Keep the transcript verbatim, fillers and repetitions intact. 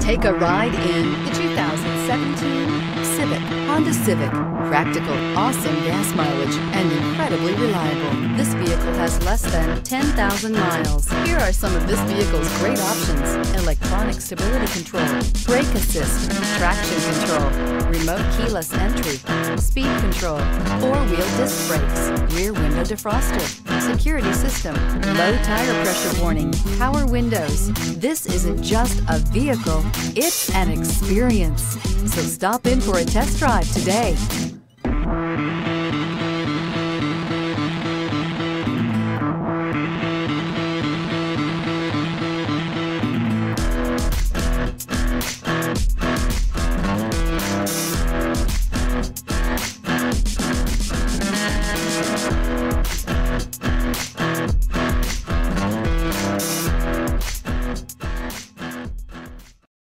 Take a ride in the two thousand seventeen Civic, Honda Civic. Practical, awesome gas mileage, and incredibly reliable. This vehicle has less than ten thousand miles. Here are some of this vehicle's great options: electronic stability control, brake assist, traction control, remote keyless entry, speed control, four-wheel disc brakes, rear window defroster, security system, low tire pressure warning, power windows. This isn't just a vehicle, it's an experience. So stop in for a test drive today.